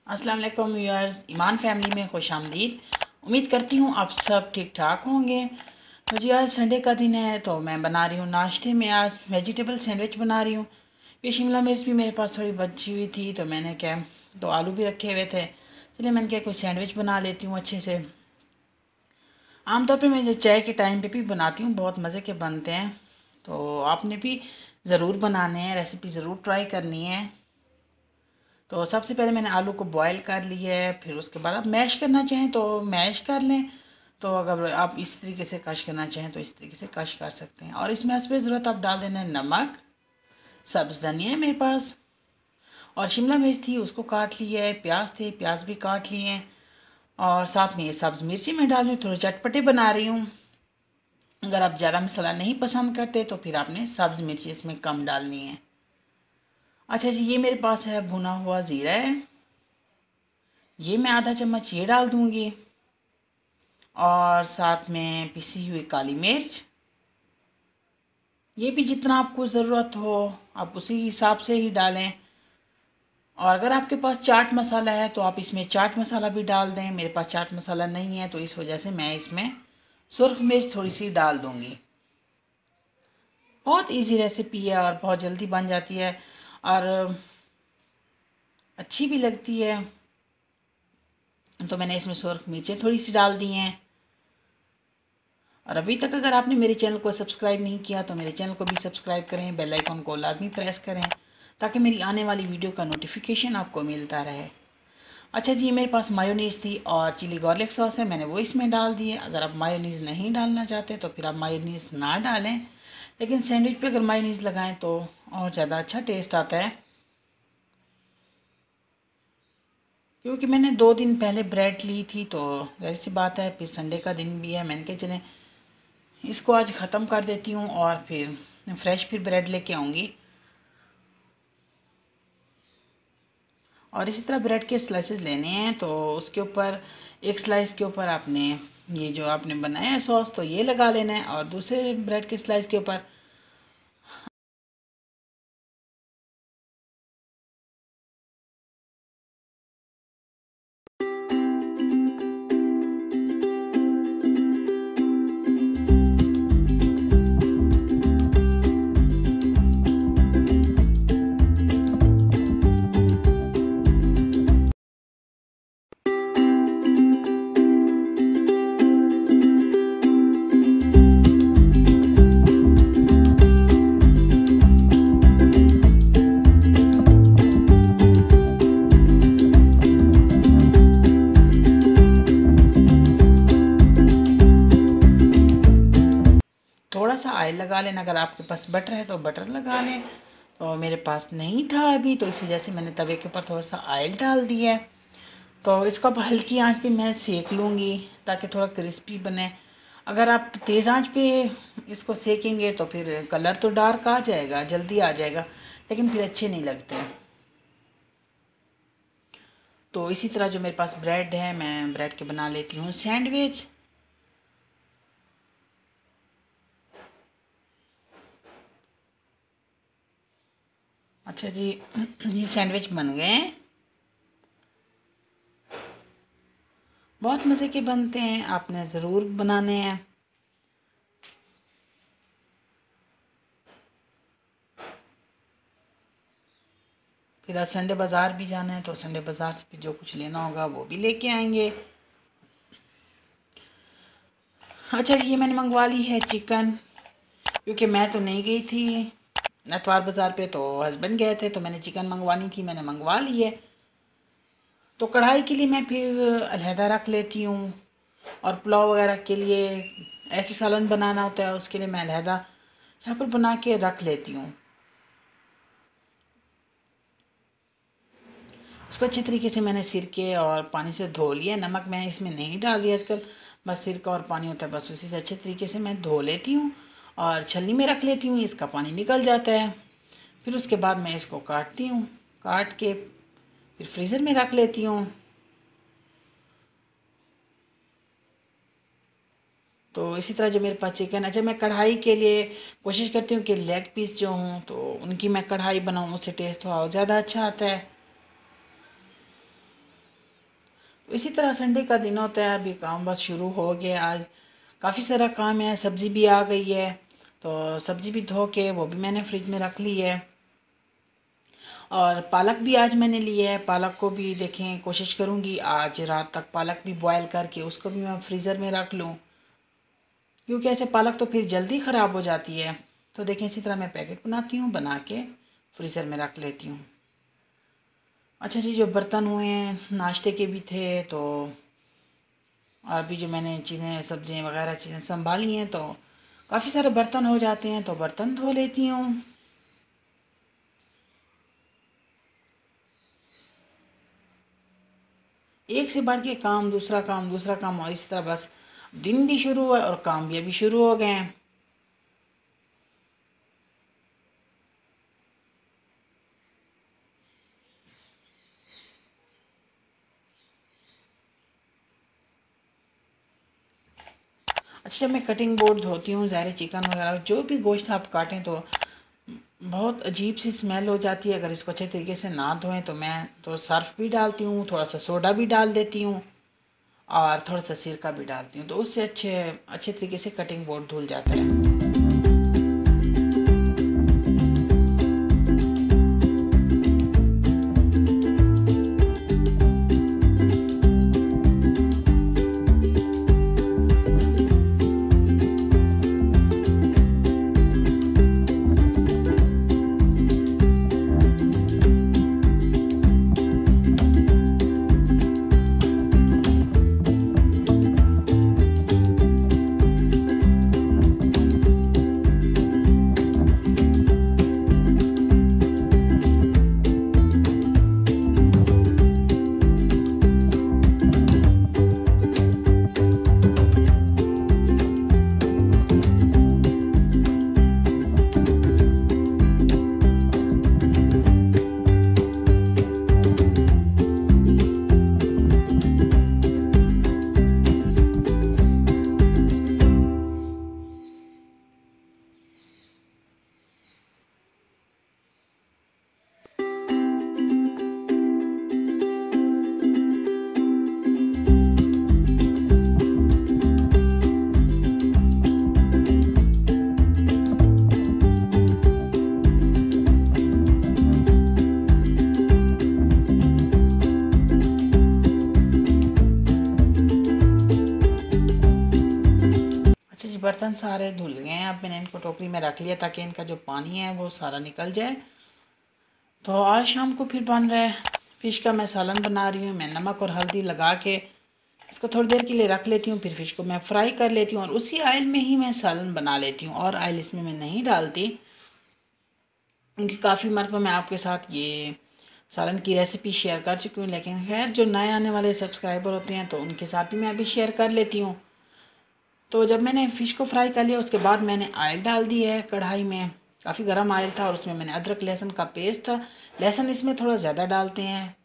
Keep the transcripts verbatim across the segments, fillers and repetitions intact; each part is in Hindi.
अस्सलाम वालेकुम व्यूअर्स, ईमान फैमिली में खुश आमदीद। उम्मीद करती हूँ आप सब ठीक ठाक होंगे। तो जी आज संडे का दिन है तो मैं बना रही हूँ नाश्ते में आज वेजिटेबल सैंडविच बना रही हूँ। ये शिमला मिर्च भी मेरे पास थोड़ी बची हुई थी तो मैंने क्या तो आलू भी रखे हुए थे, चलिए मैंने क्या कोई सैंडविच बना लेती हूँ अच्छे से। आमतौर पर मैं चाय के टाइम पर भी बनाती हूँ, बहुत मज़े के बनते हैं। तो आपने भी ज़रूर बनाने हैं, रेसिपी ज़रूर ट्राई करनी है। तो सबसे पहले मैंने आलू को बॉईल कर लिया है, फिर उसके बाद आप मैश करना चाहें तो मैश कर लें। तो अगर आप इस तरीके से कश करना चाहें तो इस तरीके से कश कर सकते हैं। और इसमें हस्बे ज़रूरत आप डाल देना है नमक, सब्ज़ धनिया है मेरे पास, और शिमला मिर्च थी उसको काट लिया है, प्याज थे प्याज भी काट लिए हैं, और साथ में ये सब्ज़ मिर्ची मैं डाल रही हूँ। थोड़े चटपटे बना रही हूँ। अगर आप ज़्यादा मसाला नहीं पसंद करते तो फिर आपने सब्ज़ मिर्ची इसमें कम डालनी है। अच्छा जी, ये मेरे पास है भुना हुआ ज़ीरा है, ये मैं आधा चम्मच ये डाल दूँगी, और साथ में पिसी हुई काली मिर्च, ये भी जितना आपको ज़रूरत हो आप उसी हिसाब से ही डालें। और अगर आपके पास चाट मसाला है तो आप इसमें चाट मसाला भी डाल दें। मेरे पास चाट मसाला नहीं है तो इस वजह से मैं इसमें सुरख मिर्च थोड़ी सी डाल दूँगी। बहुत इजी रेसिपी है और बहुत जल्दी बन जाती है और अच्छी भी लगती है। तो मैंने इसमें सुरख मिर्चें थोड़ी सी डाल दी हैं। और अभी तक अगर आपने मेरे चैनल को सब्सक्राइब नहीं किया तो मेरे चैनल को भी सब्सक्राइब करें, बेल आइकन को लाजमी प्रेस करें ताकि मेरी आने वाली वीडियो का नोटिफिकेशन आपको मिलता रहे। अच्छा जी, मेरे पास मायोनीज़ थी और चिली गार्लिक सॉस है, मैंने वो इसमें डाल दी है। अगर आप मायोनीज़ नहीं डालना चाहते तो फिर आप मायोनीज़ ना डालें, लेकिन सैंडविच पे अगर मायोनीज़ लगाएं तो और ज़्यादा अच्छा टेस्ट आता है। क्योंकि मैंने दो दिन पहले ब्रेड ली थी तो जाहिर सी बात है, फिर संडे का दिन भी है, मैंने कहा चलें इसको आज ख़त्म कर देती हूँ और फिर फ्रेश फिर ब्रेड लेके आऊँगी। और इसी तरह ब्रेड के स्लाइसेस लेने हैं तो उसके ऊपर एक स्लाइस के ऊपर आपने ये जो आपने बनाया है सॉस तो ये लगा लेना है, और दूसरे ब्रेड के स्लाइस के ऊपर थोड़ा सा ऑयल लगा लेना। अगर आपके पास बटर है तो बटर लगा लें, तो मेरे पास नहीं था अभी तो इस वजह से मैंने तवे के ऊपर थोड़ा सा ऑयल डाल दिया है। तो इसको अब हल्की आंच पे मैं सेक लूँगी ताकि थोड़ा क्रिस्पी बने। अगर आप तेज़ आंच पे इसको सेकेंगे तो फिर कलर तो डार्क आ जाएगा, जल्दी आ जाएगा, लेकिन फिर अच्छे नहीं लगते। तो इसी तरह जो मेरे पास ब्रेड है मैं ब्रेड के बना लेती हूँ सैंडविच। अच्छा जी, ये सैंडविच बन गए हैं, बहुत मज़े के बनते हैं, आपने ज़रूर बनाने हैं। फिर आज संडे बाज़ार भी जाना है तो संडे बाज़ार से फिर जो कुछ लेना होगा वो भी लेके आएंगे। अच्छा जी, ये मैंने मंगवा ली है चिकन, क्योंकि मैं तो नहीं गई थी नतवार बाज़ार पे, तो हस्बैंड गए थे तो मैंने चिकन मंगवानी थी, मैंने मंगवा ली है। तो कढ़ाई के लिए मैं फिर अलहदा रख लेती हूँ, और पुलाव वगैरह के लिए ऐसे सालन बनाना होता है उसके लिए मैं अलहदा यहाँ पर बना के रख लेती हूँ। इसको अच्छी तरीके से मैंने सिरके और पानी से धो लिया। नमक मैं इसमें नहीं डाल रही आजकल, बस सिरका और पानी होता है, बस उसी से अच्छे तरीके से मैं धो लेती हूँ और छलनी में रख लेती हूँ, इसका पानी निकल जाता है। फिर उसके बाद मैं इसको काटती हूँ, काट के फिर फ्रीज़र में रख लेती हूँ। तो इसी तरह जो मेरे पास चिकन, अच्छा मैं कढ़ाई के लिए कोशिश करती हूँ कि लेग पीस जो हूँ तो उनकी मैं कढ़ाई बनाऊँ, उससे टेस्ट थोड़ा ज़्यादा अच्छा आता है। तो इसी तरह संडे का दिन होता है। अभी काम बस शुरू हो गया। आज काफ़ी सारा काम है। सब्ज़ी भी आ गई है, तो सब्ज़ी भी धो के वो भी मैंने फ्रिज में रख ली है। और पालक भी आज मैंने ली है। पालक को भी देखें, कोशिश करूँगी आज रात तक पालक भी बॉयल करके उसको भी मैं फ्रीज़र में रख लूँ, क्योंकि ऐसे पालक तो फिर जल्दी ख़राब हो जाती है। तो देखें, इसी तरह मैं पैकेट बनाती हूँ, बना के फ्रीज़र में रख लेती हूँ। अच्छा जी, जो बर्तन हुए हैं नाश्ते के भी थे, तो और भी जो मैंने चीज़ें सब्जियाँ वगैरह चीज़ें संभाली हैं, तो काफ़ी सारे बर्तन हो जाते हैं, तो बर्तन धो लेती हूँ। एक से बढ़ के काम, दूसरा काम, दूसरा काम, और इस तरह बस दिन भी शुरू हुआ और काम भी अभी शुरू हो गए हैं। अच्छा, जब मैं कटिंग बोर्ड धोती हूँ, ज़ाहिर चिकन वगैरह जो भी गोश्त आप काटें, तो बहुत अजीब सी स्मेल हो जाती है। अगर इसको अच्छे तरीके से ना धोएं, तो मैं तो सर्फ़ भी डालती हूँ, थोड़ा सा सोडा भी डाल देती हूँ और थोड़ा सा सिरका भी डालती हूँ, तो उससे अच्छे अच्छे तरीके से कटिंग बोर्ड धुल जाता है। बर्तन सारे धुल गए हैं। अब मैंने इनको टोकरी में रख लिया ताकि इनका जो पानी है वो सारा निकल जाए। तो आज शाम को फिर बन रहा है फ़िश का मैं सालन बना रही हूँ। मैं नमक और हल्दी लगा के इसको थोड़ी देर के लिए रख लेती हूँ, फिर फ़िश को मैं फ्राई कर लेती हूँ और उसी ऑयल में ही मैं सालन बना लेती हूँ, और ऑयल इसमें मैं नहीं डालती, क्योंकि काफ़ी मरतबा मैं आपके साथ ये सालन की रेसिपी शेयर कर चुकी हूँ। लेकिन खैर, जो नए आने वाले सब्सक्राइबर होते हैं तो उनके साथ भी मैं अभी शेयर कर लेती हूँ। तो जब मैंने फ़िश को फ्राई कर लिया, उसके बाद मैंने ऑयल डाल दी है कढ़ाई में। काफ़ी गर्म ऑयल था और उसमें मैंने अदरक लहसुन का पेस्ट था। लहसुन इसमें थोड़ा ज़्यादा डालते हैं,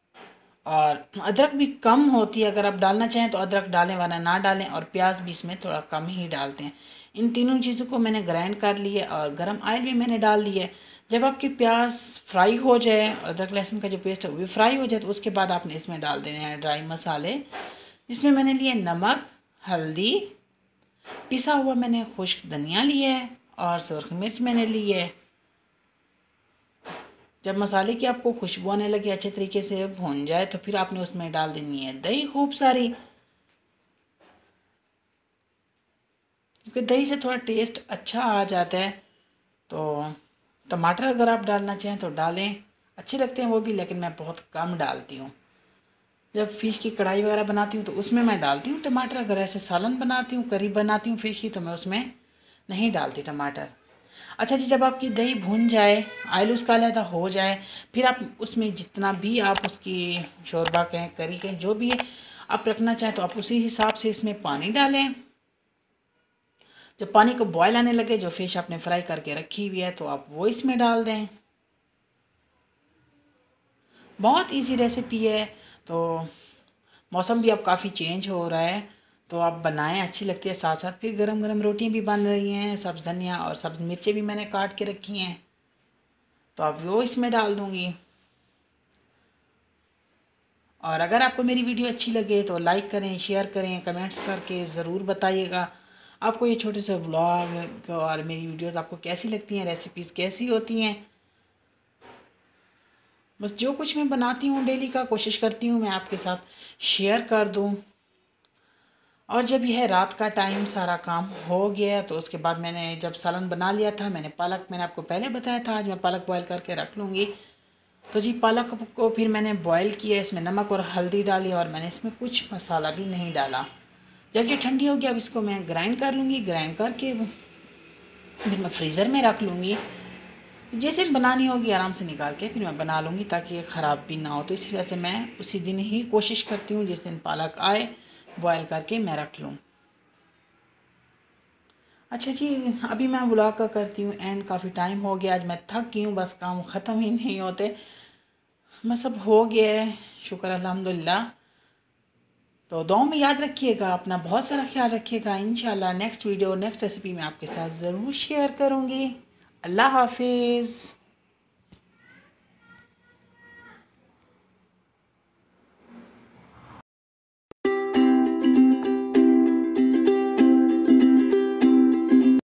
और अदरक भी कम होती है। अगर आप डालना चाहें तो अदरक डालें, वरना ना डालें। और प्याज भी इसमें थोड़ा कम ही डालते हैं। इन तीनों चीज़ों को मैंने ग्राइंड कर लिया और गर्म ऑयल भी मैंने डाल दिया है। जब आपकी प्याज फ्राई हो जाए और अदरक लहसुन का जो पेस्ट है वो भी फ्राई हो जाए, तो उसके बाद आपने इसमें डाल देने हैं ड्राई मसाले, जिसमें मैंने लिए नमक, हल्दी, पिसा हुआ मैंने खुश्क धनिया लिया है और सुरख मिर्च मैंने ली है। जब मसाले की आपको खुशबू आने लगे, अच्छे तरीके से भून जाए, तो फिर आपने उसमें डाल देनी है दही खूब सारी, क्योंकि दही से थोड़ा टेस्ट अच्छा आ जाता है। तो टमाटर अगर आप डालना चाहें तो डालें, अच्छे लगते हैं वो भी, लेकिन मैं बहुत कम डालती हूँ। जब फ़िश की कढ़ाई वगैरह बनाती हूँ तो उसमें मैं डालती हूँ टमाटर। अगर ऐसे सालन बनाती हूँ, करी बनाती हूँ फ़िश की, तो मैं उसमें नहीं डालती टमाटर। अच्छा जी, जब आपकी दही भून जाए, ऑयल उसका अलहदा हो जाए, फिर आप उसमें जितना भी आप उसकी शोरबा कहें, करी कहें, जो भी है आप रखना चाहें, तो आप उसी हिसाब से इसमें पानी डालें। जब पानी को बॉयल आने लगे, जो फ़िश आपने फ्राई करके रखी हुई है, तो आप वो इसमें डाल दें। बहुत इजी रेसिपी है। तो मौसम भी अब काफ़ी चेंज हो रहा है, तो आप बनाएं, अच्छी लगती है। साथ साथ फिर गरम गरम रोटियां भी बन रही हैं। सब्ज़ धनिया और सब्ज़ मिर्चें भी मैंने काट के रखी हैं, तो अब वो इसमें डाल दूँगी। और अगर आपको मेरी वीडियो अच्छी लगे तो लाइक करें, शेयर करें, कमेंट्स करके ज़रूर बताइएगा आपको ये छोटे से ब्लॉग और मेरी वीडियोस आपको कैसी लगती हैं, रेसिपीज़ कैसी होती हैं। बस जो कुछ मैं बनाती हूँ डेली का कोशिश करती हूँ मैं आपके साथ शेयर कर दूँ। और जब यह रात का टाइम सारा काम हो गया तो उसके बाद मैंने जब सालन बना लिया था, मैंने पालक, मैंने आपको पहले बताया था आज मैं पालक बॉयल करके रख लूँगी। तो जी पालक को फिर मैंने बॉयल किया, इसमें नमक और हल्दी डाली और मैंने इसमें कुछ मसाला भी नहीं डाला। जब ये ठंडी हो गया अब इसको मैं ग्राइंड कर लूँगी, ग्राइंड करके फिर मैं फ्रीज़र में रख लूँगी। जैसे बनानी होगी आराम से निकाल के फिर मैं बना लूँगी ताकि ये ख़राब भी ना हो। तो इसी वजह से मैं उसी दिन ही कोशिश करती हूँ जिस दिन पालक आए बॉयल करके मैं रख लूँ। अच्छा जी, अभी मैं ब्लॉग का करती हूँ एंड काफ़ी टाइम हो गया, आज मैं थक गई हूँ, बस काम ख़त्म ही नहीं होते। मैं सब हो गया है, शुक्र अल्हम्दुलिल्लाह। तो दुआ में याद रखिएगा, अपना बहुत सारा ख्याल रखिएगा। इंशाल्लाह नेक्स्ट वीडियो नेक्स्ट रेसिपी मैं आपके साथ ज़रूर शेयर करूँगी। अल्लाह हाफिज़।